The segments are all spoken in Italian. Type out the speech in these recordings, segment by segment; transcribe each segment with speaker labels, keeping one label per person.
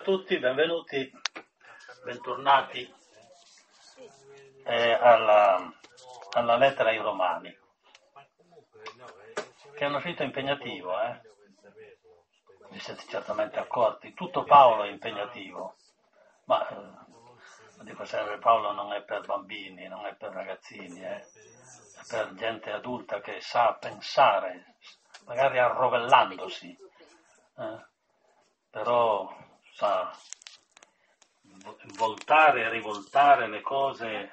Speaker 1: Tutti, benvenuti, bentornati alla lettera ai Romani, che è un scritto impegnativo, vi siete certamente accorti, tutto Paolo è impegnativo, ma dico sempre, Paolo non è per bambini, non è per ragazzini, è per gente adulta che sa pensare, magari arrovellandosi, però sa voltare e rivoltare le cose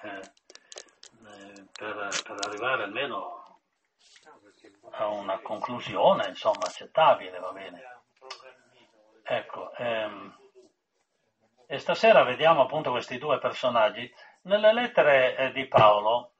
Speaker 1: per arrivare almeno a una conclusione, insomma, accettabile, va bene. Ecco, e stasera vediamo appunto questi due personaggi. Nelle lettere di Paolo,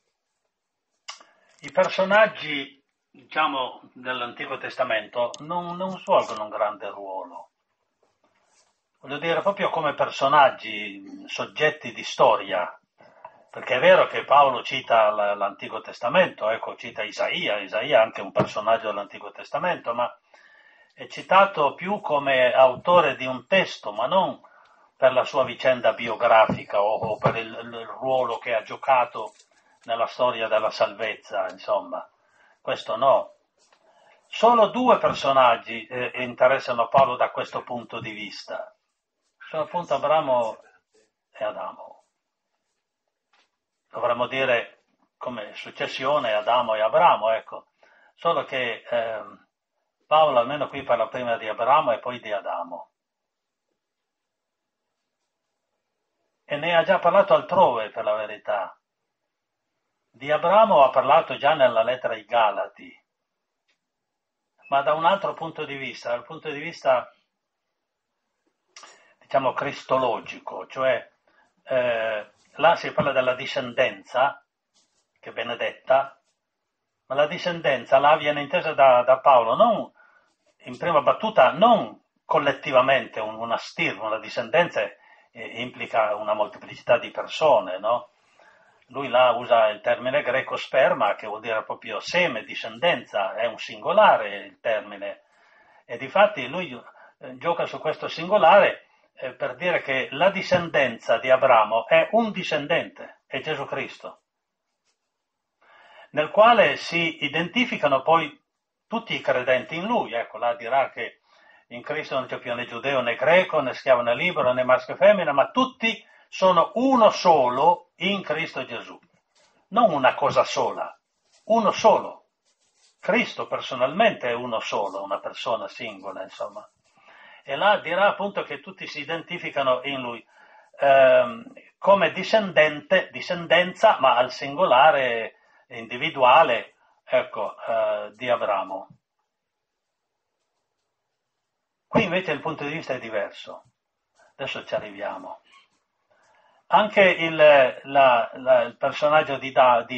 Speaker 1: i personaggi, diciamo, dell'Antico Testamento non svolgono un grande ruolo. Voglio dire, proprio come personaggi, soggetti di storia, perché è vero che Paolo cita l'Antico Testamento, ecco, cita Isaia è anche un personaggio dell'Antico Testamento, ma è citato più come autore di un testo, ma non per la sua vicenda biografica o per il ruolo che ha giocato nella storia della salvezza, insomma, questo no. Solo due personaggi interessano Paolo da questo punto di vista. Sono appunto Abramo e Adamo. Dovremmo dire come successione Adamo e Abramo, ecco. Solo che Paolo almeno qui parla prima di Abramo e poi di Adamo. E ne ha già parlato altrove, per la verità. Di Abramo ha parlato già nella lettera ai Galati, ma da un altro punto di vista, dal punto di vista diciamo cristologico, cioè là si parla della discendenza, che è benedetta, ma la discendenza là viene intesa da Paolo non in prima battuta, non collettivamente una stirpe, una discendenza implica una molteplicità di persone, no? Lui là usa il termine greco sperma, che vuol dire proprio seme, discendenza, è un singolare il termine, e difatti lui gioca su questo singolare per dire che la discendenza di Abramo è un discendente, è Gesù Cristo, nel quale si identificano poi tutti i credenti in lui. Ecco, là dirà che in Cristo non c'è più né giudeo né greco, né schiavo né libero, né maschio e femmina, ma tutti sono uno solo in Cristo Gesù. Non una cosa sola, uno solo. Cristo personalmente è uno solo, una persona singola, insomma. E là dirà appunto che tutti si identificano in lui come discendenza, ma al singolare individuale, ecco, di Abramo. Qui invece il punto di vista è diverso. Adesso ci arriviamo. Anche il personaggio di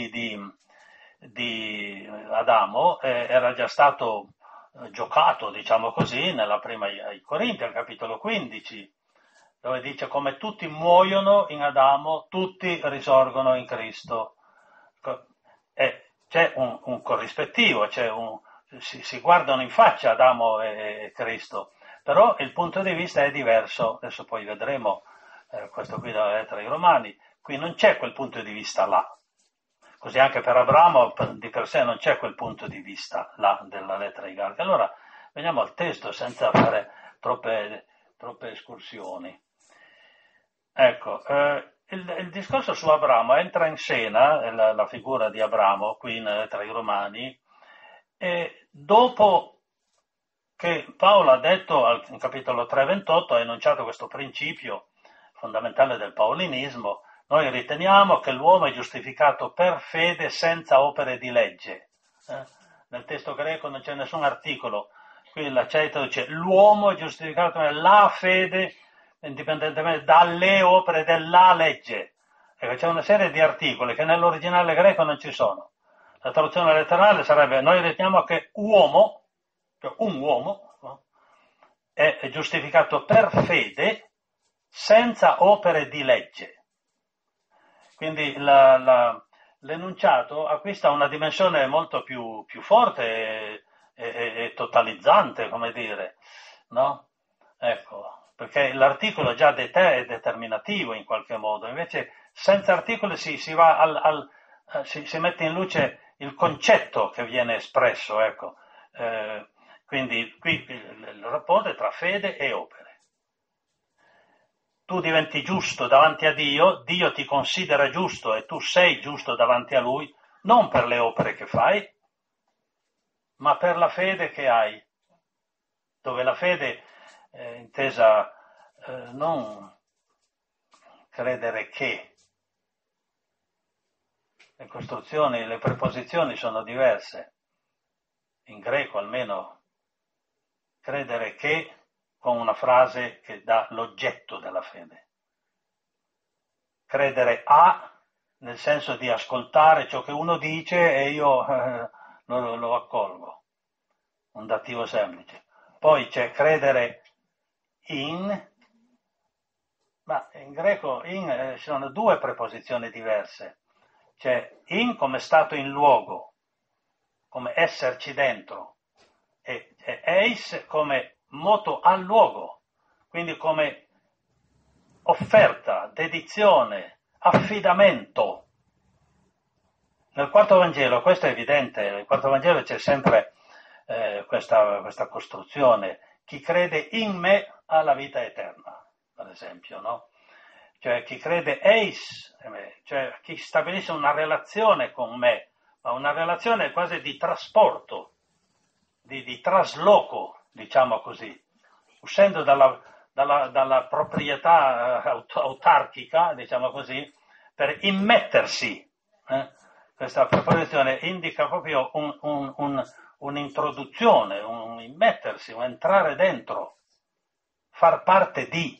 Speaker 1: Adamo era già stato giocato, diciamo così, nella prima ai Corinti, al capitolo 15, dove dice come tutti muoiono in Adamo, tutti risorgono in Cristo. E c'è un corrispettivo, si guardano in faccia Adamo e Cristo, però il punto di vista è diverso. Adesso poi vedremo questo qui della lettera ai Romani, qui non c'è quel punto di vista là. Così anche per Abramo di per sé non c'è quel punto di vista là della lettera ai Galati. Allora veniamo al testo senza fare troppe escursioni. Ecco, il discorso su Abramo entra in scena, la figura di Abramo qui nella lettera ai Romani, e dopo che Paolo ha detto in capitolo 3:28, ha enunciato questo principio fondamentale del paolinismo. Noi riteniamo che l'uomo è giustificato per fede senza opere di legge. Nel testo greco non c'è nessun articolo, qui la Ceto dice l'uomo è giustificato nella fede indipendentemente dalle opere della legge. Ecco, c'è una serie di articoli che nell'originale greco non ci sono. La traduzione letterale sarebbe: noi riteniamo che uomo, cioè un uomo, no, è giustificato per fede senza opere di legge. Quindi l'enunciato acquista una dimensione molto più forte e totalizzante, come dire, no? Ecco, perché l'articolo già di te è determinativo in qualche modo, invece senza articoli si va si mette in luce il concetto che viene espresso, ecco. Quindi qui il rapporto è tra fede e opere. Tu diventi giusto davanti a Dio, Dio ti considera giusto e tu sei giusto davanti a Lui, non per le opere che fai, ma per la fede che hai, dove la fede è intesa non credere che. Le costruzioni, le preposizioni sono diverse, in greco almeno credere che con una frase che dà l'oggetto della fede. Credere a, nel senso di ascoltare ciò che uno dice e io lo accolgo, un dativo semplice. Poi c'è credere in, ma in greco in ci sono due preposizioni diverse. C'è in come stato in luogo, come esserci dentro, e eis come moto al luogo, quindi come offerta, dedizione, affidamento. Nel quarto Vangelo, questo è evidente, nel quarto Vangelo c'è sempre questa costruzione. Chi crede in me ha la vita eterna, ad esempio, no? Cioè chi crede eis, cioè chi stabilisce una relazione con me, ma una relazione quasi di trasporto, di trasloco, diciamo così, uscendo dalla proprietà autarchica, diciamo così, per immettersi. Questa proposizione indica proprio un'introduzione, un immettersi, un entrare dentro, far parte di.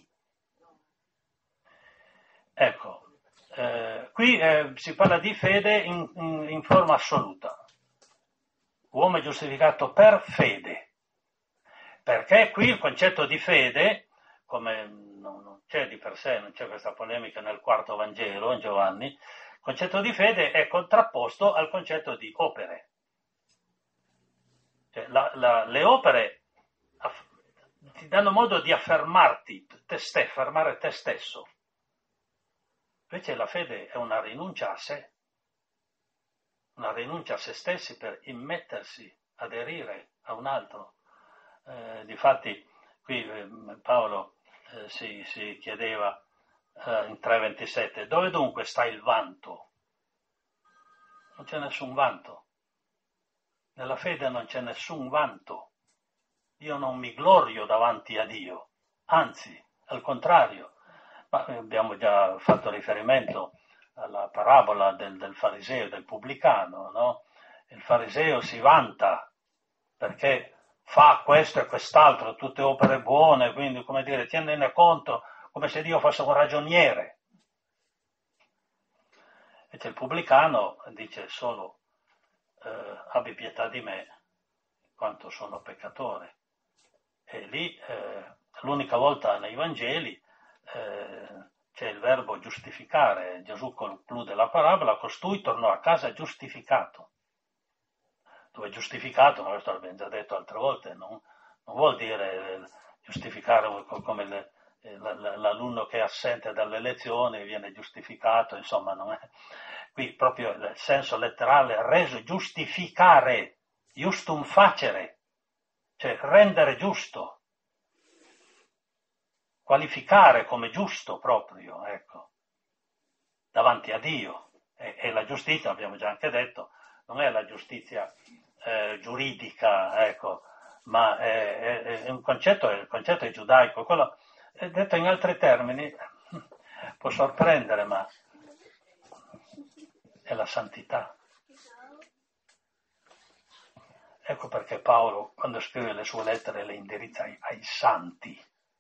Speaker 1: Ecco, qui si parla di fede in forma assoluta. Uomo è giustificato per fede, perché qui il concetto di fede, come non c'è di per sé, non c'è questa polemica nel quarto Vangelo, in Giovanni, il concetto di fede è contrapposto al concetto di opere. Cioè, le opere ti danno modo di affermarti, affermare te stesso. Invece la fede è una rinuncia a sé, una rinuncia a se stessi per immettersi, aderire a un altro. Difatti qui Paolo si chiedeva in 3:27, dove dunque sta il vanto? Non c'è nessun vanto. Nella fede non c'è nessun vanto. Io non mi glorio davanti a Dio, anzi, al contrario. Ma abbiamo già fatto riferimento alla parabola del fariseo e del pubblicano, no? Il fariseo si vanta perché fa questo e quest'altro, tutte opere buone, quindi, come dire, tienene conto come se Dio fosse un ragioniere. E c'è il pubblicano, dice solo, abbi pietà di me, quanto sono peccatore. E lì, l'unica volta nei Vangeli, c'è il verbo giustificare. Gesù conclude la parabola, costui tornò a casa giustificato. Dove giustificato, ma questo l'abbiamo già detto altre volte, non vuol dire giustificare come l'alunno che è assente dalle lezioni viene giustificato, insomma, non è. Qui proprio il senso letterale, reso, giustificare, justum facere, cioè rendere giusto, qualificare come giusto proprio, ecco, davanti a Dio. E la giustizia, abbiamo già anche detto, non è la giustizia giuridica, ecco, ma è un concetto, il concetto è giudaico. Quello, detto in altri termini, può sorprendere, ma è la santità. Ecco perché Paolo, quando scrive le sue lettere, le indirizza ai santi,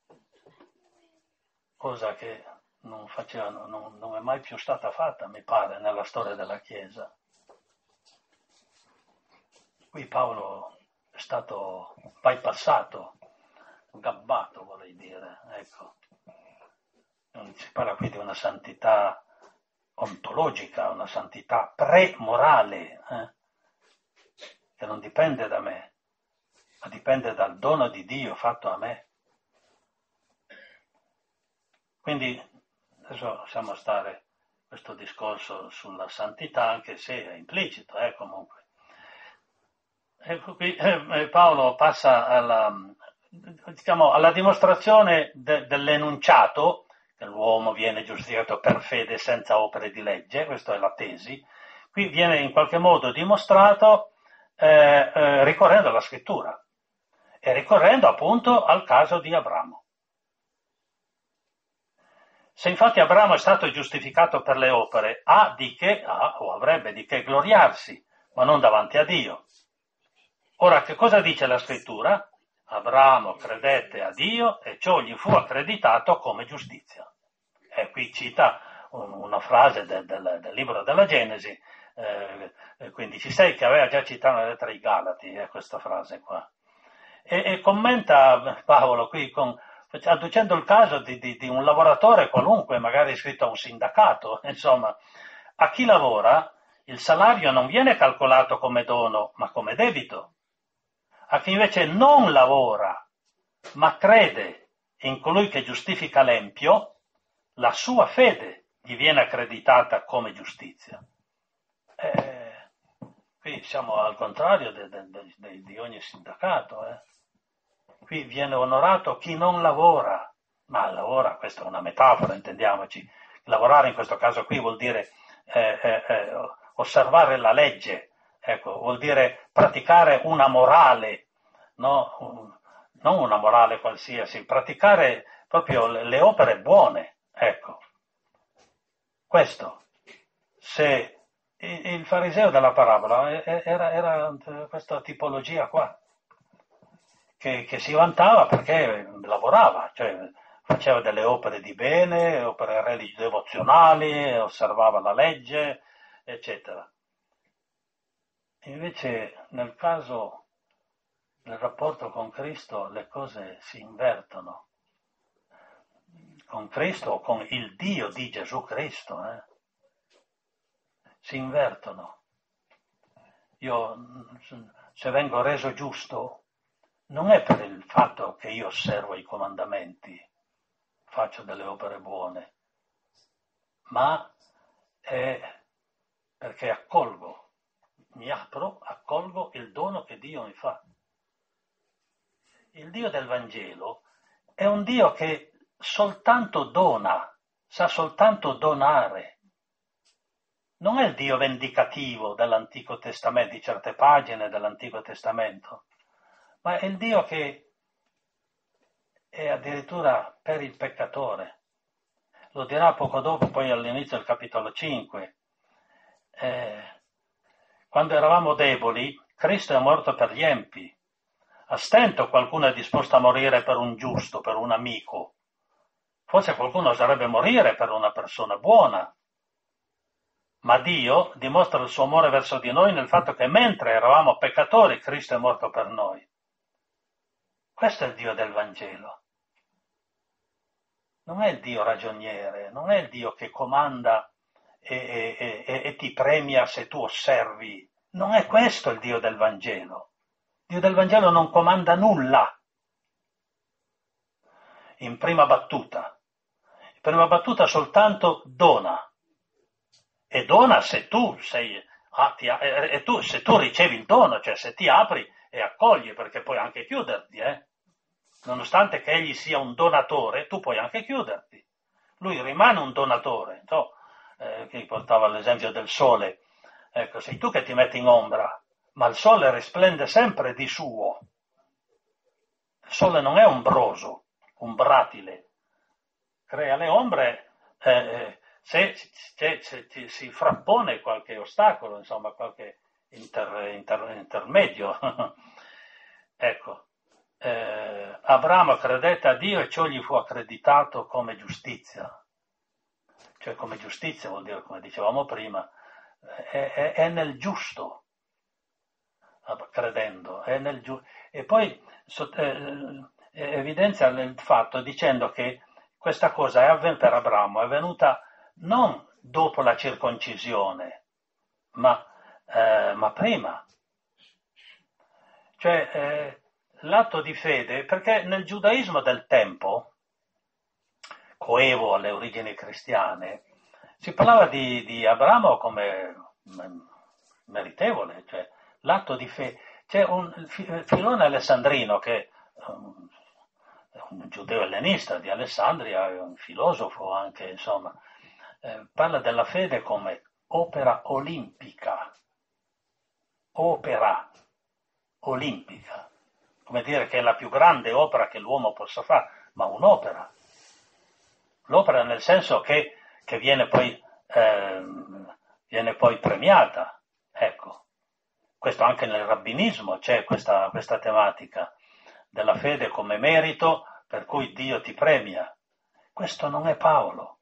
Speaker 1: cosa che non facevano, non è mai più stata fatta, mi pare, nella storia della Chiesa. Qui Paolo è stato bypassato, gabbato, vorrei dire, ecco. Non si parla qui di una santità ontologica, una santità pre-morale, che non dipende da me, ma dipende dal dono di Dio fatto a me. Quindi adesso possiamo stare questo discorso sulla santità, anche se è implicito, comunque. Ecco qui, Paolo passa alla dimostrazione dell'enunciato, che l'uomo viene giustificato per fede senza opere di legge, questa è la tesi. Qui viene in qualche modo dimostrato ricorrendo alla scrittura e ricorrendo appunto al caso di Abramo. Se infatti Abramo è stato giustificato per le opere, ha o avrebbe di che gloriarsi, ma non davanti a Dio. Ora, che cosa dice la scrittura? Abramo credette a Dio e ciò gli fu accreditato come giustizia. E qui cita una frase del libro della Genesi, 15:6, che aveva già citato nella lettera ai Galati, questa frase qua. E commenta Paolo qui adducendo il caso di un lavoratore qualunque, magari iscritto a un sindacato, insomma, a chi lavora il salario non viene calcolato come dono, ma come debito. A chi invece non lavora, ma crede in colui che giustifica l'empio, la sua fede gli viene accreditata come giustizia. Qui siamo al contrario di ogni sindacato. Qui viene onorato chi non lavora, ma lavora, questa è una metafora, intendiamoci. Lavorare in questo caso qui vuol dire osservare la legge, vuol dire praticare una morale, no? Non una morale qualsiasi, praticare proprio le opere buone, Questo, se il fariseo della parabola era questa tipologia qua, che si vantava perché lavorava, cioè faceva delle opere di bene, opere devozionali, osservava la legge, eccetera. Invece nel caso del rapporto con Cristo le cose si invertono. Con Cristo, con il Dio di Gesù Cristo, si invertono. Io, se vengo reso giusto, non è per il fatto che io osservo i comandamenti, faccio delle opere buone, ma è perché mi apro, accolgo il dono che Dio mi fa. Il Dio del Vangelo è un Dio che soltanto dona, sa soltanto donare. Non è il Dio vendicativo dell'Antico Testamento, di certe pagine dell'Antico Testamento, ma è il Dio che è addirittura per il peccatore. Lo dirà poco dopo, poi all'inizio del capitolo 5. Quando eravamo deboli, Cristo è morto per gli empi. A stento qualcuno è disposto a morire per un giusto, per un amico. Forse qualcuno oserebbe morire per una persona buona. Ma Dio dimostra il suo amore verso di noi nel fatto che mentre eravamo peccatori, Cristo è morto per noi. Questo è il Dio del Vangelo. Non è il Dio ragioniere, non è il Dio che comanda e ti premia se tu osservi. Non è questo il Dio del Vangelo. Il Dio del Vangelo non comanda nulla. In prima battuta soltanto dona. E dona se tu se tu ricevi il dono, cioè se ti apri e accogli, perché puoi anche chiuderti, Nonostante che egli sia un donatore, tu puoi anche chiuderti. Lui rimane un donatore. Che portava l'esempio del sole. Ecco, sei tu che ti metti in ombra, ma il sole risplende sempre di suo. Il sole non è ombroso, umbratile. Crea le ombre se si frappone qualche ostacolo, insomma, qualche intermedio. Ecco. Abramo credette a Dio e ciò gli fu accreditato come giustizia. Cioè come giustizia vuol dire, come dicevamo prima, è nel giusto, credendo, è nel giusto. E poi evidenzia il fatto dicendo che questa cosa per Abramo è avvenuta non dopo la circoncisione, ma prima. Cioè l'atto di fede, perché nel giudaismo del tempo, coevo alle origini cristiane, si parlava di Abramo come meritevole, cioè l'atto di fede. C'è un Filone Alessandrino che è un giudeo ellenista di Alessandria, è un filosofo anche, insomma, parla della fede come opera olimpica, come dire che è la più grande opera che l'uomo possa fare, ma un'opera. L'opera nel senso che viene poi premiata, ecco. Questo anche nel rabbinismo c'è questa tematica della fede come merito per cui Dio ti premia. Questo non è Paolo.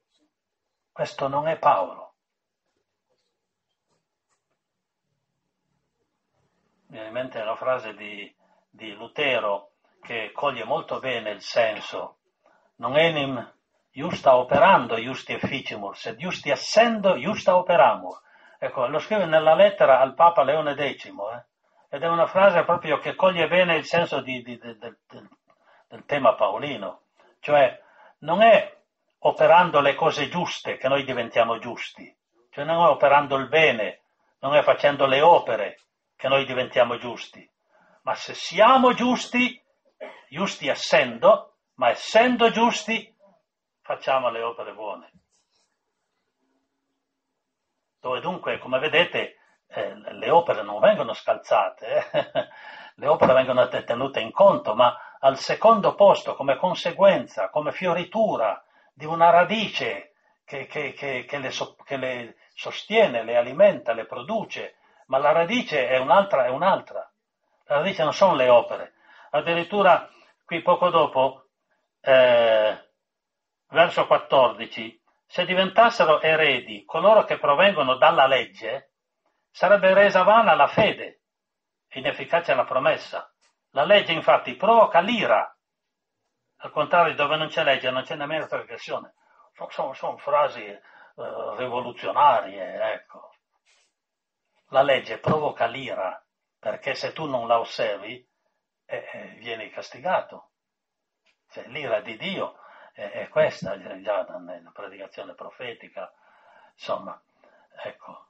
Speaker 1: Mi viene in mente la frase di Lutero che coglie molto bene il senso. Non enim justa operando justi efficimur, sed justi essendo justa operamur. Ecco, lo scrive nella lettera al Papa Leone X, ed è una frase proprio che coglie bene il senso del tema paolino. Cioè, non è operando le cose giuste che noi diventiamo giusti, cioè non è operando il bene, non è facendo le opere che noi diventiamo giusti, ma se siamo giusti essendo, ma essendo giusti, facciamo le opere buone. Dove dunque, come vedete, le opere non vengono scalzate, le opere vengono tenute in conto, ma al secondo posto, come conseguenza, come fioritura di una radice che le sostiene, le alimenta, le produce, ma la radice è un'altra. La radice non sono le opere. Addirittura, qui poco dopo, verso 14, se diventassero eredi coloro che provengono dalla legge, sarebbe resa vana la fede, inefficace la promessa. La legge infatti provoca l'ira, al contrario dove non c'è legge non c'è nemmeno trasgressione. Sono frasi rivoluzionarie, ecco. La legge provoca l'ira, perché se tu non la osservi vieni castigato. Cioè, l'ira di Dio è questa, già nella predicazione profetica, insomma, ecco.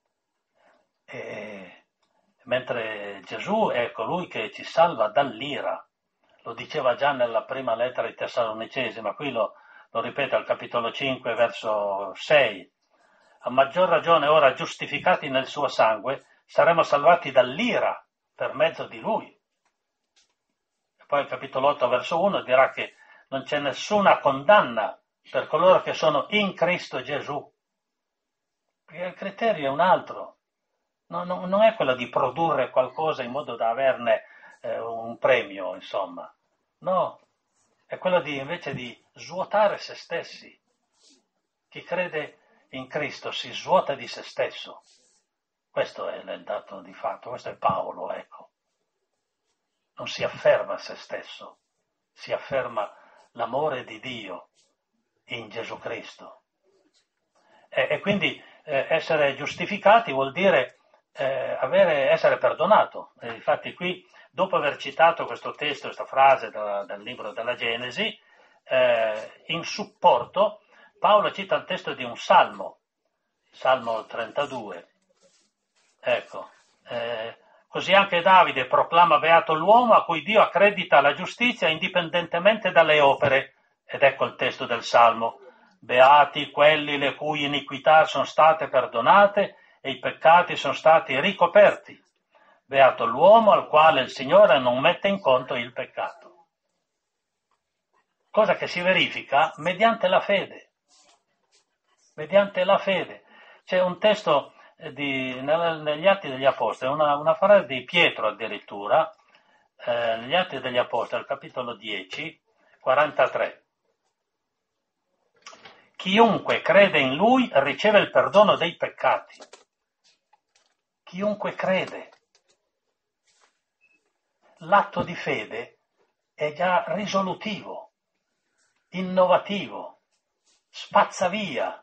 Speaker 1: Mentre Gesù è colui che ci salva dall'ira, lo diceva già nella prima lettera ai Tessalonicesi, ma qui lo ripete al capitolo 5, verso 6. A maggior ragione ora, giustificati nel suo sangue, saremo salvati dall'ira per mezzo di lui. E poi al capitolo 8, verso 1 dirà che non c'è nessuna condanna per coloro che sono in Cristo Gesù. Perché il criterio è un altro. Non è quello di produrre qualcosa in modo da averne un premio, insomma. No, è quello invece di svuotare se stessi. Chi crede in Cristo si svuota di se stesso. Questo è il dato di fatto, questo è Paolo, ecco. Non si afferma se stesso, si afferma l'amore di Dio in Gesù Cristo. E quindi essere giustificati vuol dire essere perdonato. Infatti qui, dopo aver citato questo testo, questa frase del libro della Genesi, in supporto Paolo cita il testo di un Salmo 32. Ecco, così anche Davide proclama beato l'uomo a cui Dio accredita la giustizia indipendentemente dalle opere, ed ecco il testo del Salmo: beati quelli le cui iniquità sono state perdonate e i peccati sono stati ricoperti. Beato l'uomo al quale il Signore non mette in conto il peccato. Cosa che si verifica mediante la fede. Mediante la fede. C'è un testo negli Atti degli Apostoli, una frase di Pietro addirittura, negli Atti degli Apostoli, al capitolo 10, 43. Chiunque crede in Lui riceve il perdono dei peccati. Chiunque crede. L'atto di fede è già risolutivo, innovativo, spazza via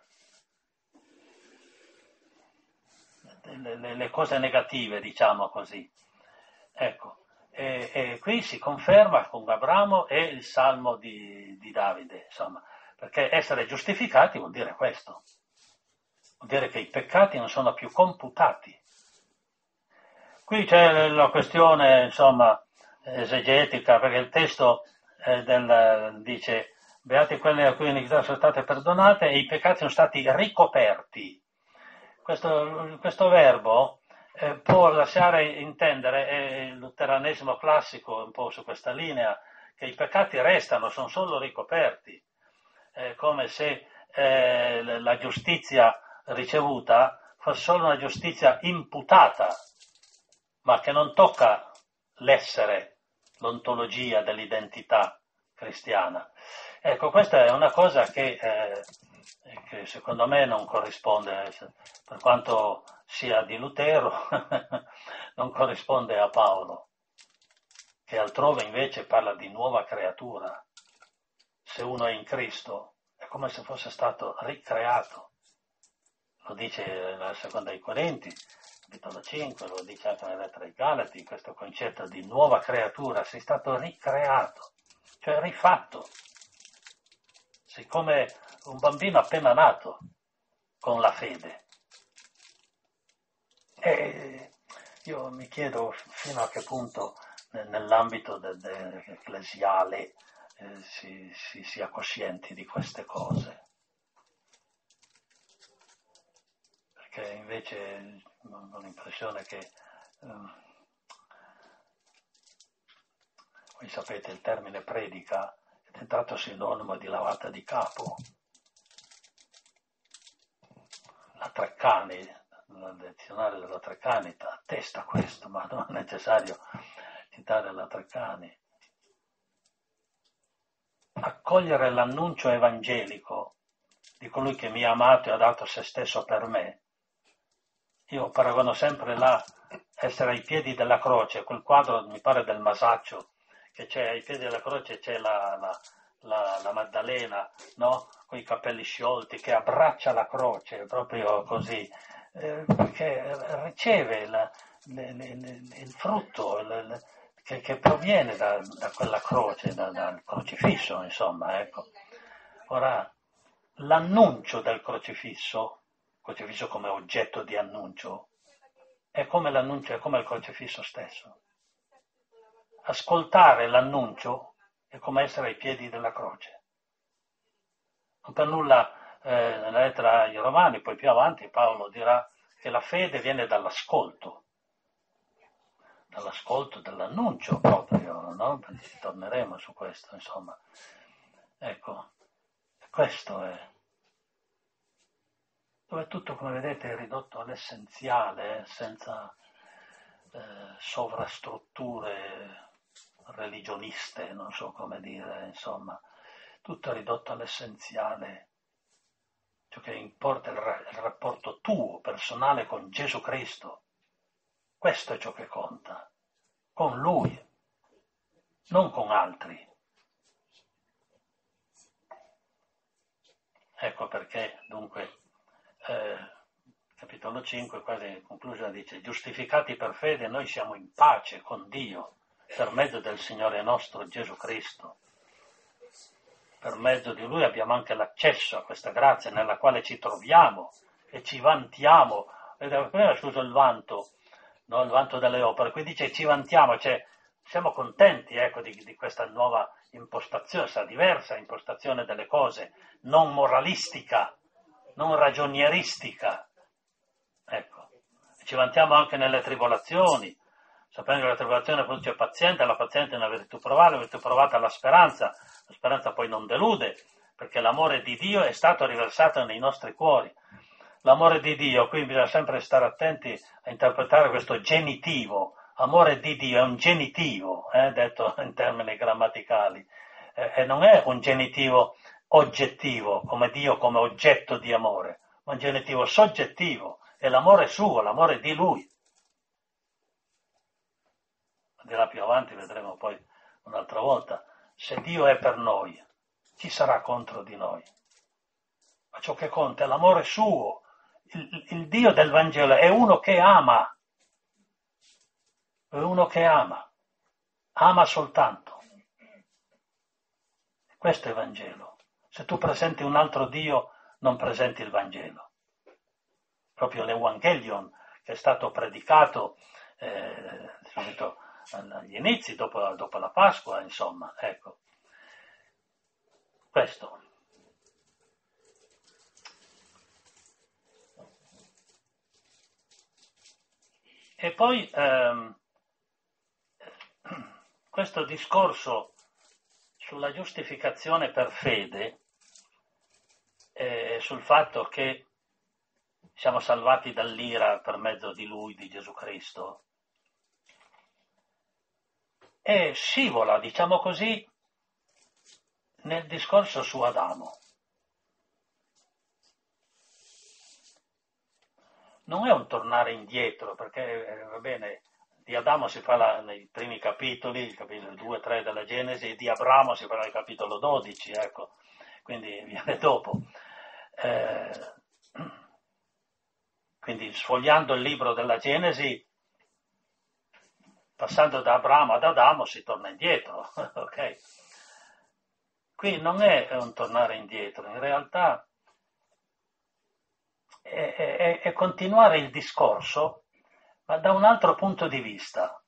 Speaker 1: le cose negative, diciamo così. Ecco, e qui si conferma con Abramo e il Salmo di Davide, insomma. perché essere giustificati vuol dire questo, vuol dire che i peccati non sono più computati. Qui c'è la questione, insomma, esegetica, perché il testo dice beati quelli a cui le iniquità sono state perdonate e i peccati sono stati ricoperti. Questo verbo può lasciare intendere, il luteranesimo classico un po' su questa linea, che i peccati restano, sono solo ricoperti, come se la giustizia ricevuta fosse solo una giustizia imputata, ma che non tocca l'essere, l'ontologia dell'identità cristiana. Ecco, questa è una cosa che secondo me non corrisponde, per quanto sia di Lutero, non corrisponde a Paolo, che altrove invece parla di nuova creatura. Se uno è in Cristo è come se fosse stato ricreato. Lo dice nella seconda ai Corinti, capitolo 5, lo dice anche nella lettera ai Galati, questo concetto di nuova creatura, sei stato ricreato, cioè rifatto. Sei come un bambino appena nato, con la fede. E io mi chiedo fino a che punto nell'ambito ecclesiale si sia coscienti di queste cose. Perché invece ho l'impressione che, voi sapete, il termine predica è diventato sinonimo di lavata di capo. La Treccani, il dizionario della Treccani attesta questo, ma non è necessario citare la Treccani. Accogliere l'annuncio evangelico di colui che mi ha amato e ha dato se stesso per me. Io paragono sempre là essere ai piedi della croce, quel quadro mi pare del Masaccio, che c'è ai piedi della croce c'è la Maddalena, no? Con i capelli sciolti, che abbraccia la croce, proprio così, perché riceve il frutto che proviene da quella croce, dal crocifisso, insomma, ecco. Ora, l'annuncio del crocifisso come oggetto di annuncio, è come l'annuncio, è come il crocifisso stesso. Ascoltare l'annuncio è come essere ai piedi della croce. Non per nulla nella lettera ai Romani, poi più avanti Paolo dirà che la fede viene dall'ascolto dell'annuncio proprio, no? Torneremo su questo, insomma. Ecco, questo è. Dove tutto, come vedete, è ridotto all'essenziale, senza sovrastrutture religioniste, non so come dire, insomma, tutto è ridotto all'essenziale. Ciò che importa è il rapporto tuo, personale, con Gesù Cristo. Questo è ciò che conta, con Lui, non con altri. Ecco perché, dunque, capitolo 5, quasi in conclusione, dice: giustificati per fede, noi siamo in pace con Dio per mezzo del Signore nostro Gesù Cristo. Per mezzo di Lui abbiamo anche l'accesso a questa grazia nella quale ci troviamo e ci vantiamo. Prima scuso il vanto, no? Il vanto delle opere, qui dice ci vantiamo, cioè siamo contenti, ecco, di questa nuova impostazione, questa diversa impostazione delle cose, non moralistica, non ragionieristica. Ecco, ci vantiamo anche nelle tribolazioni, sapendo che la tribolazione produce pazienza, la pazienza è una virtù provata, la virtù provata la speranza poi non delude, perché l'amore di Dio è stato riversato nei nostri cuori. L'amore di Dio, qui bisogna sempre stare attenti a interpretare questo genitivo. Amore di Dio è un genitivo, detto in termini grammaticali, e non è un genitivo oggettivo, come Dio come oggetto di amore, ma un genitivo soggettivo, è l'amore suo, l'amore di Lui. Dirà più avanti, vedremo poi un'altra volta, se Dio è per noi, chi sarà contro di noi? Ma ciò che conta è l'amore suo. Il Dio del Vangelo è uno che ama, ama soltanto. Questo è il Vangelo. Se tu presenti un altro Dio, non presenti il Vangelo. Proprio l'Evangelion che è stato predicato subito agli inizi, dopo la Pasqua, insomma, ecco. Questo. E poi questo discorso sulla giustificazione per fede, sul fatto che siamo salvati dall'ira per mezzo di Lui, di Gesù Cristo, e scivola, diciamo così, nel discorso su Adamo. Non è un tornare indietro, perché va bene, di Adamo si parla nei primi capitoli, il capitolo 2 e 3 della Genesi, e di Abramo si parla nel capitolo 12, ecco, quindi viene dopo. Quindi sfogliando il libro della Genesi, passando da Abramo ad Adamo, si torna indietro, ok? Qui non è un tornare indietro, in realtà è continuare il discorso, ma da un altro punto di vista.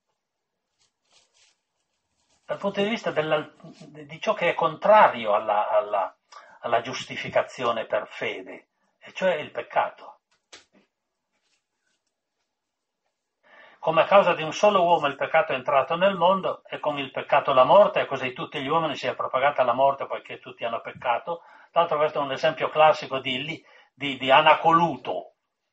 Speaker 1: Dal punto di vista di ciò che è contrario alla giustificazione per fede, e cioè il peccato. Come a causa di un solo uomo il peccato è entrato nel mondo, e con il peccato la morte, e così tutti gli uomini si è propagata la morte poiché tutti hanno peccato. Tra l'altro questo è un esempio classico di anacoluto.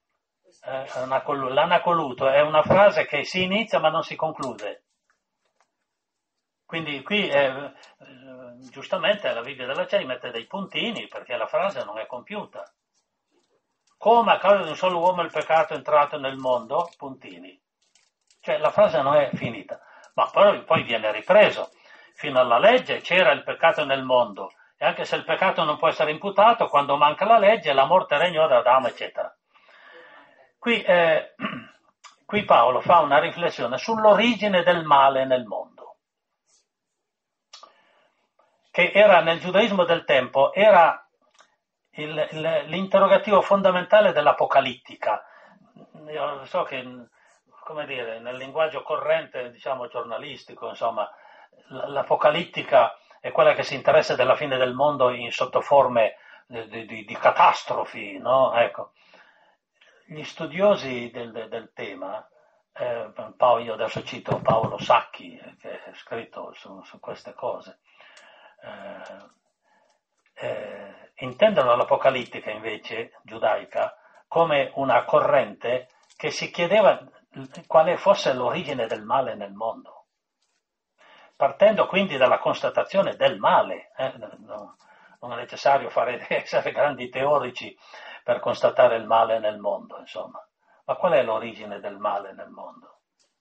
Speaker 1: L'anacoluto è una frase che si inizia ma non si conclude. Quindi qui giustamente la Bibbia della CEI mette dei puntini perché la frase non è compiuta. Come a causa di un solo uomo il peccato è entrato nel mondo, puntini. Cioè la frase non è finita, ma poi viene ripreso. Fino alla legge c'era il peccato nel mondo, e anche se il peccato non può essere imputato, quando manca la legge, la morte regnò da Adamo, eccetera. Qui Paolo fa una riflessione sull'origine del male nel mondo, che era nel giudaismo del tempo, era l'interrogativo fondamentale dell'apocalittica. Io so che, come dire, nel linguaggio corrente, diciamo giornalistico, insomma, l'apocalittica è quella che si interessa della fine del mondo in sottoforme di catastrofi, no? Ecco. Gli studiosi del tema, io adesso cito Paolo Sacchi, che ha scritto su queste cose, intendono l'apocalittica invece giudaica come una corrente che si chiedeva quale fosse l'origine del male nel mondo, partendo quindi dalla constatazione del male. Non è necessario essere grandi teorici per constatare il male nel mondo, insomma. Ma qual è l'origine del male nel mondo?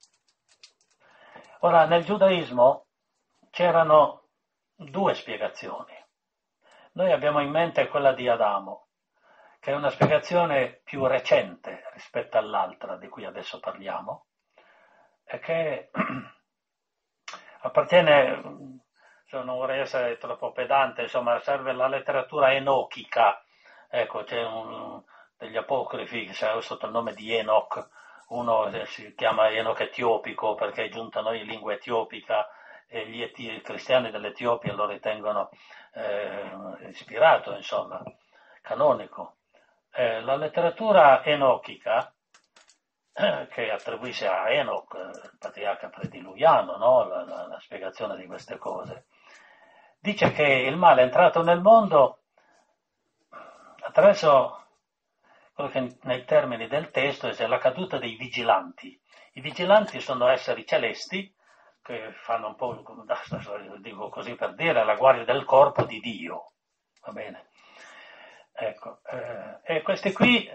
Speaker 1: Ora, nel giudaismo c'erano due spiegazioni. Noi abbiamo in mente quella di Adamo, che è una spiegazione più recente rispetto all'altra di cui adesso parliamo, e che appartiene, non vorrei essere troppo pedante, insomma, serve la letteratura enochica. Ecco, c'è degli apocrifi che c'è sotto il nome di Enoch, uno si chiama Enoch etiopico perché è giunta a noi in lingua etiopica, e i cristiani dell'Etiopia lo ritengono ispirato, insomma, canonico. La letteratura enochica, che attribuisce a Enoch, il patriarca prediluviano, no? la spiegazione di queste cose, dice che il male è entrato nel mondo attraverso quello che nei termini del testo è la caduta dei vigilanti. I vigilanti sono esseri celesti che fanno un po', dico così per dire, la guardia del corpo di Dio, va bene? Ecco, e questi qui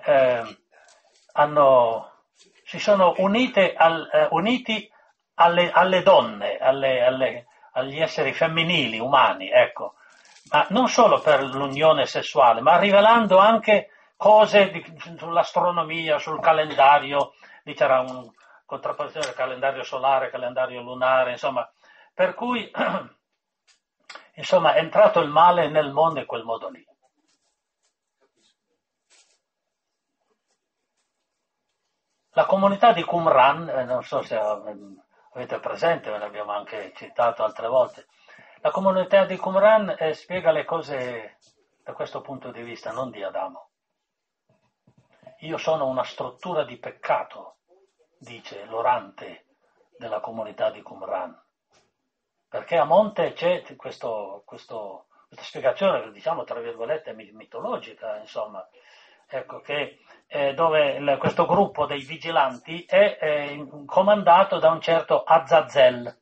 Speaker 1: si sono uniti alle donne, agli esseri femminili, umani, ecco, ma non solo per l'unione sessuale, ma rivelando anche cose sull'astronomia, sul calendario. Lì c'era un contrapposizione calendario solare, calendario lunare, insomma, per cui Insomma, è entrato il male nel mondo in quel modo lì. La comunità di Qumran, non so se avete presente, ve l'abbiamo anche citato altre volte, la comunità di Qumran spiega le cose da questo punto di vista, non di Adamo. Io sono una struttura di peccato, dice l'orante della comunità di Qumran, perché a monte c'è questa spiegazione, diciamo tra virgolette, mitologica, insomma, ecco, che dove questo gruppo dei vigilanti è comandato da un certo Azazel,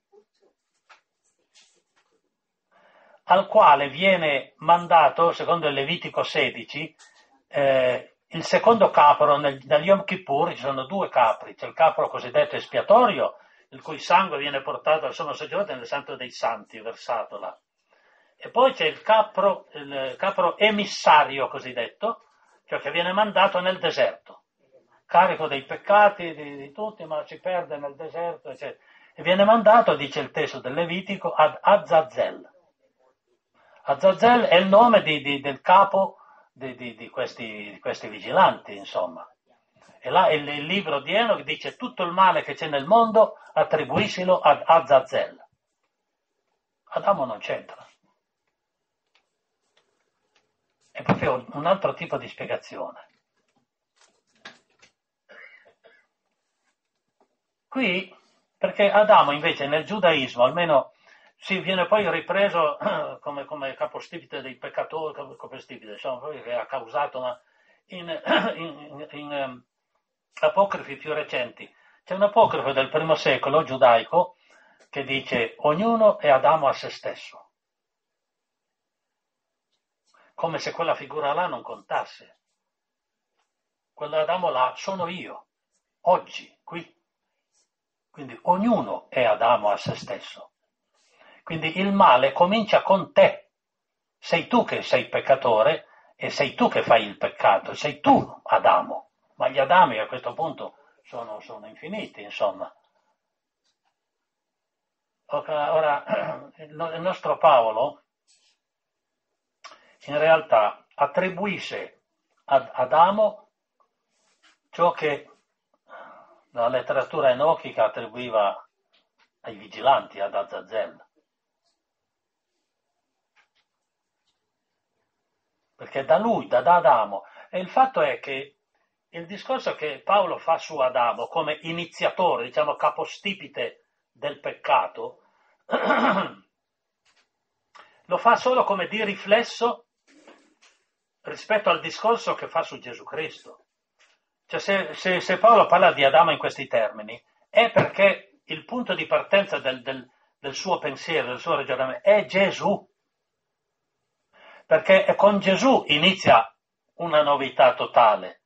Speaker 1: al quale viene mandato, secondo il Levitico 16, il secondo capro. Nel Yom Kippur ci sono due capri, c'è il capro cosiddetto espiatorio, il cui sangue viene portato al sommo sacerdote nel Santo dei Santi, versato là. E poi c'è il capro emissario cosiddetto, cioè che viene mandato nel deserto, carico dei peccati di tutti, ma si perde nel deserto, eccetera. E viene mandato, dice il testo del Levitico, ad Azazel. Azazel è il nome del capo di questi vigilanti, insomma. E là il libro di Enoch dice: tutto il male che c'è nel mondo attribuiscilo ad Azazel. Adamo non c'entra. È proprio un altro tipo di spiegazione. Qui, perché Adamo invece nel giudaismo, almeno si viene poi ripreso come capostipite dei peccatori, capostipite, insomma, che ha causato in apocrifi più recenti. C'è un apocrifo del I secolo giudaico che dice: ognuno è Adamo a se stesso. Come se quella figura là non contasse. Quell'Adamo là sono io, oggi, qui. Quindi ognuno è Adamo a se stesso. Quindi il male comincia con te. Sei tu che sei peccatore e sei tu che fai il peccato, sei tu Adamo. Ma gli Adami a questo punto sono infiniti, insomma. Ora, il nostro Paolo in realtà attribuisce ad Adamo ciò che la letteratura enochica attribuiva ai vigilanti, ad Azazel. Perché da lui, da Adamo, e il fatto è che il discorso che Paolo fa su Adamo come iniziatore, diciamo capostipite del peccato, lo fa solo come di riflesso rispetto al discorso che fa su Gesù Cristo. Cioè se Paolo parla di Adamo in questi termini, è perché il punto di partenza del suo pensiero, del suo ragionamento, è Gesù. Perché con Gesù inizia una novità totale.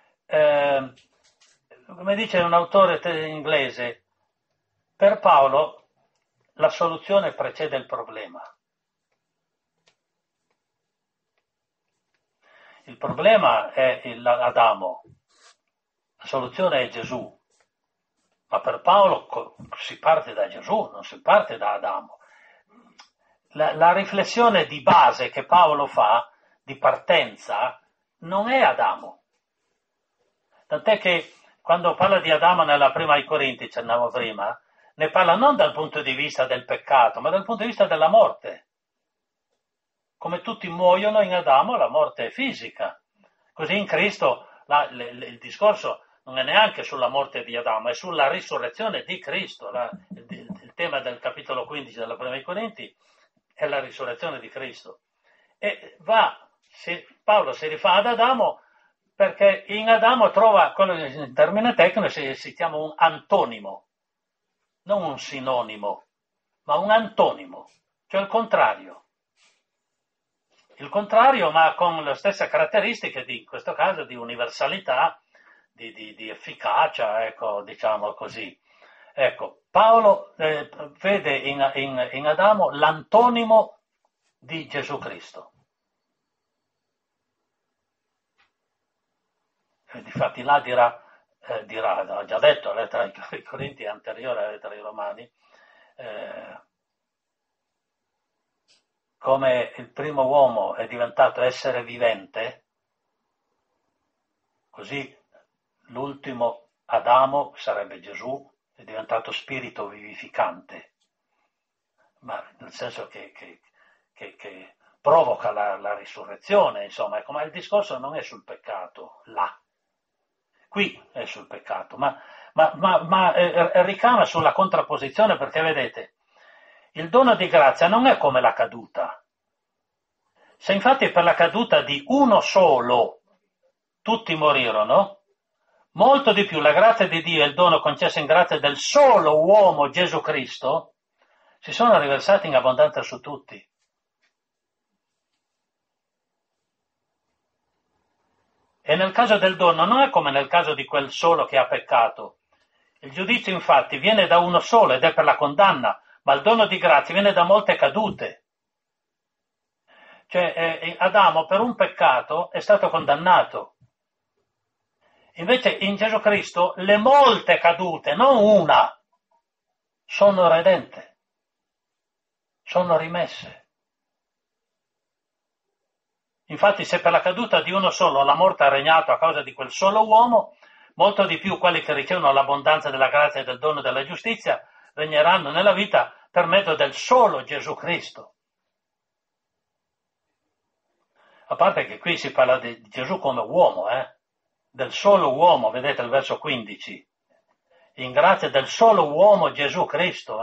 Speaker 1: Come dice un autore inglese, per Paolo la soluzione precede il problema. Il problema è Adamo, la soluzione è Gesù. Ma per Paolo si parte da Gesù, non si parte da Adamo. La riflessione di base che Paolo fa, di partenza, non è Adamo. Tant'è che quando parla di Adamo nella prima ai Corinti, accennavo prima, ne parla non dal punto di vista del peccato, ma dal punto di vista della morte. Come tutti muoiono in Adamo, la morte è fisica. Così in Cristo il discorso non è neanche sulla morte di Adamo, è sulla risurrezione di Cristo. Il tema del capitolo 15 della prima ai Corinti è la risurrezione di Cristo. E Paolo si rifà ad Adamo perché in Adamo trova quello che in termine tecnico si chiama un antonimo, non un sinonimo, ma un antonimo, cioè il contrario. Il contrario, ma con le stesse caratteristiche in questo caso di universalità, di efficacia, ecco, diciamo così. Ecco, Paolo vede in Adamo l'antonimo di Gesù Cristo. Difatti là dirà, ha già detto, la lettera ai Corinti è anteriore alla lettera ai Romani, come il primo uomo è diventato essere vivente, così l'ultimo Adamo, sarebbe Gesù, è diventato spirito vivificante, ma nel senso che provoca la risurrezione, insomma, ecco, ma il discorso non è sul peccato, là. Qui è sul peccato, ma ricama sulla contrapposizione, perché vedete, il dono di grazia non è come la caduta. Se infatti per la caduta di uno solo tutti morirono, molto di più la grazia di Dio e il dono concesso in grazia del solo uomo Gesù Cristo si sono riversati in abbondanza su tutti. E nel caso del dono non è come nel caso di quel solo che ha peccato. Il giudizio infatti viene da uno solo ed è per la condanna, ma il dono di grazia viene da molte cadute. Cioè Adamo per un peccato è stato condannato. Invece in Gesù Cristo le molte cadute, non una, sono redente, sono rimesse. Infatti se per la caduta di uno solo la morte ha regnato a causa di quel solo uomo, molto di più quelli che ricevono l'abbondanza della grazia e del dono della giustizia regneranno nella vita per mezzo del solo Gesù Cristo. A parte che qui si parla di Gesù come uomo, del solo uomo, vedete il verso 15, in grazia del solo uomo Gesù Cristo.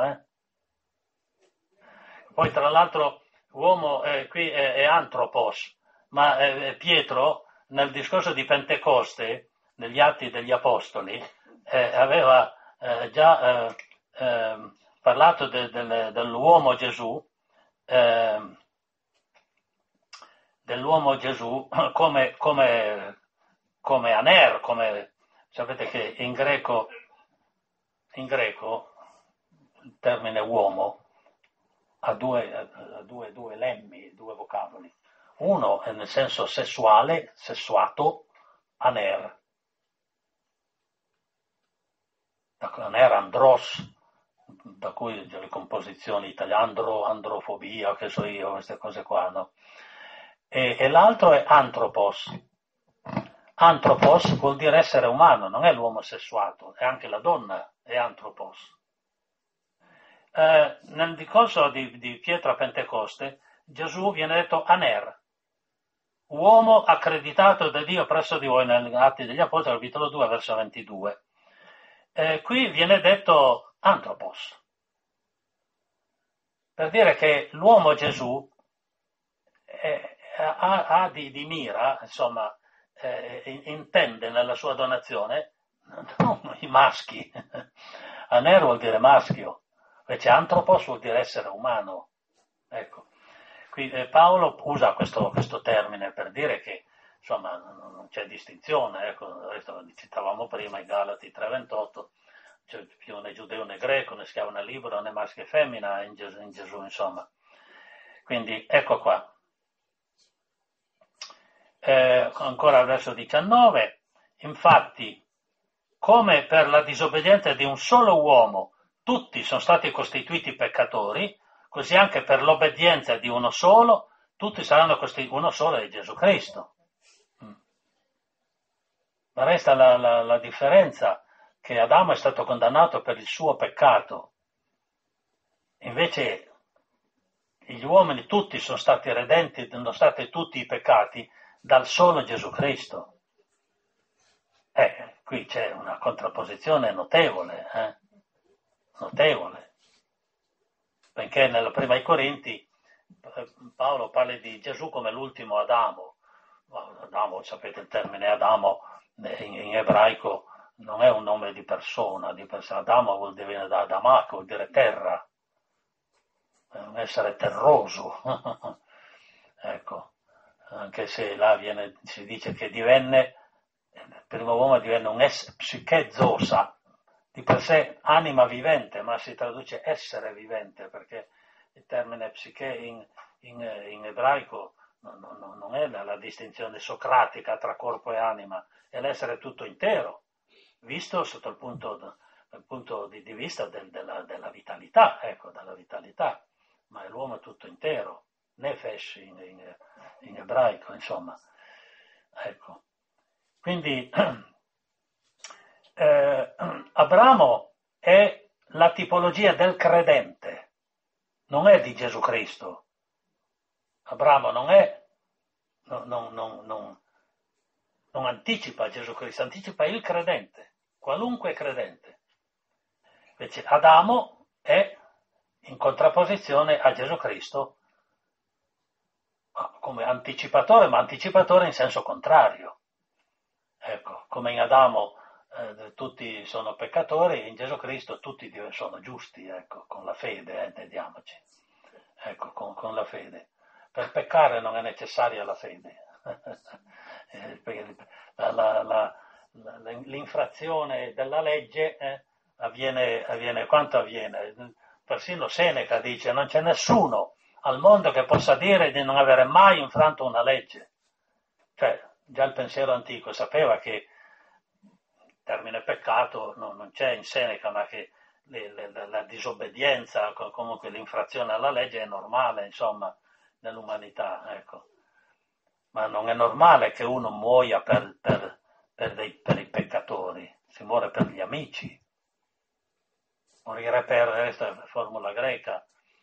Speaker 1: Poi tra l'altro uomo qui è antropos, ma Pietro nel discorso di Pentecoste, negli Atti degli Apostoli, aveva già parlato dell'uomo Gesù, come aner, come sapete che in greco il termine uomo ha due lemmi, due vocaboli. Uno è nel senso sessuale, sessuato, aner. Aner, andros, da cui le composizioni italiane, androfobia, che so io, queste cose qua, no? E l'altro è antropos. Antropos vuol dire essere umano, non è l'uomo sessuato, è anche la donna, è antropos. Nel discorso di Pietro a Pentecoste, Gesù viene detto aner, uomo accreditato da Dio presso di voi, negli Atti degli Apostoli, capitolo 2, verso 22. Qui viene detto antropos, per dire che l'uomo Gesù ha di mira, insomma, intende nella sua donazione non i maschi. Aner vuol dire maschio, invece antropos vuol dire essere umano. Ecco, qui Paolo usa questo termine per dire che insomma non c'è distinzione, ecco, citavamo prima i Galati 3:28, c'è più né giudeo né greco, né schiavo né libero, né maschio e femmina in Gesù, insomma. Quindi ecco qua. Ancora al verso 19, infatti, come per la disobbedienza di un solo uomo tutti sono stati costituiti peccatori, così anche per l'obbedienza di uno solo tutti saranno costituiti, uno solo è Gesù Cristo. Ma resta la differenza che Adamo è stato condannato per il suo peccato, invece gli uomini tutti sono stati redenti, sono stati tutti i peccati dal solo Gesù Cristo. Qui c'è una contrapposizione notevole, notevole, perché nella prima ai Corinti Paolo parla di Gesù come l'ultimo Adamo. Adamo, sapete il termine Adamo in ebraico non è un nome di persona, Adamo vuol dire da Adamach, vuol dire terra, un essere terroso. Ecco, anche se là si dice che divenne, il primo uomo divenne un psiche zosa, di per sé anima vivente, ma si traduce essere vivente, perché il termine psiche in ebraico non è la distinzione socratica tra corpo e anima, è l'essere tutto intero, visto sotto il punto di vista della vitalità, ecco, della vitalità, ma è l'uomo tutto intero, nefesh in ebraico, insomma. Ecco. Quindi Abramo è la tipologia del credente, non è di Gesù Cristo. Abramo non anticipa Gesù Cristo, anticipa il credente, qualunque credente. Invece Adamo è in contrapposizione a Gesù Cristo come anticipatore, ma anticipatore in senso contrario. Ecco, come in Adamo tutti sono peccatori, in Gesù Cristo tutti sono giusti, ecco, con la fede, intendiamoci. Ecco, con la fede. Per peccare non è necessaria la fede. L'infrazione della legge avviene quanto avviene. Persino Seneca dice: non c'è nessuno al mondo che possa dire di non avere mai infranto una legge. Cioè, già il pensiero antico sapeva che il termine peccato non c'è in Seneca, ma che la disobbedienza, comunque l'infrazione alla legge è normale, insomma, nell'umanità, ecco. Ma non è normale che uno muoia per i peccatori, si muore per gli amici. Morire per, questa è la formula greca,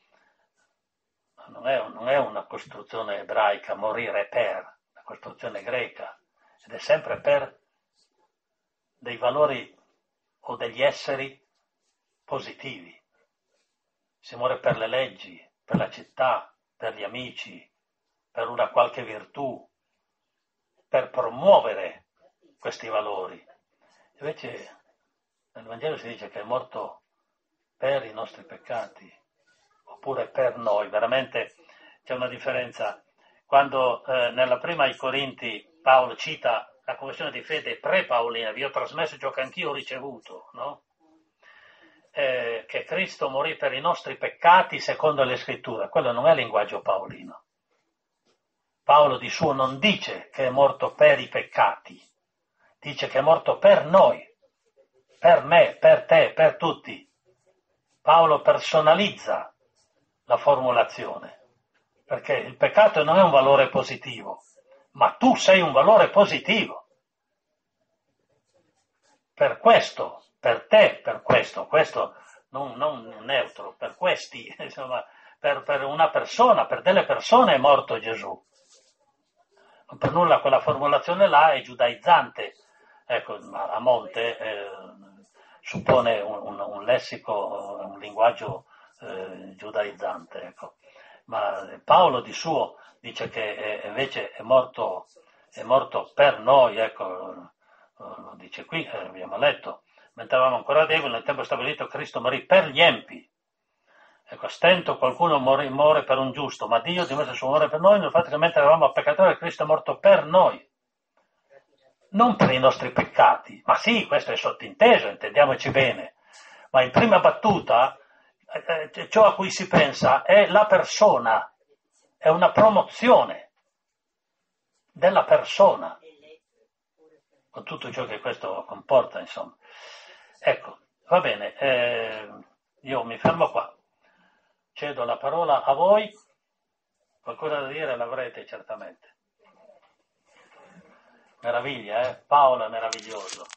Speaker 1: non è una costruzione ebraica, morire per, la costruzione greca, ed è sempre per dei valori o degli esseri positivi. Si muore per le leggi, per la città, per gli amici, per una qualche virtù, per promuovere questi valori. Invece nel Vangelo si dice che è morto per i nostri peccati, oppure per noi. Veramente c'è una differenza. Quando nella prima ai Corinti Paolo cita la confessione di fede pre-paolina, vi ho trasmesso ciò che anch'io ho ricevuto, no? Che Cristo morì per i nostri peccati secondo le scritture. Quello non è linguaggio paolino. Paolo di suo non dice che è morto per i peccati, dice che è morto per noi, per me, per te, per tutti. Paolo personalizza la formulazione, perché il peccato non è un valore positivo, ma tu sei un valore positivo. Per questo, per te, per questo non neutro, per questi, insomma, per una persona, per delle persone è morto Gesù. Non per nulla quella formulazione là è giudaizzante. Ecco, a monte suppone un lessico, un linguaggio giudaizzante, ecco. Ma Paolo di suo dice che invece è morto per noi, ecco, lo dice qui, abbiamo letto, mentre eravamo ancora deboli, nel tempo stabilito Cristo morì per gli empi. Ecco, a stento qualcuno muore per un giusto, ma Dio dimostra il suo amore per noi nel fatto che mentre eravamo peccatori Cristo è morto per noi, non per i nostri peccati. Ma sì, questo è sottinteso, intendiamoci bene, ma in prima battuta ciò a cui si pensa è la persona, è una promozione della persona, con tutto ciò che questo comporta, insomma. Ecco, va bene, io mi fermo qua. Cedo la parola a voi, qualcosa da dire l'avrete certamente. Meraviglia, Paolo è meraviglioso.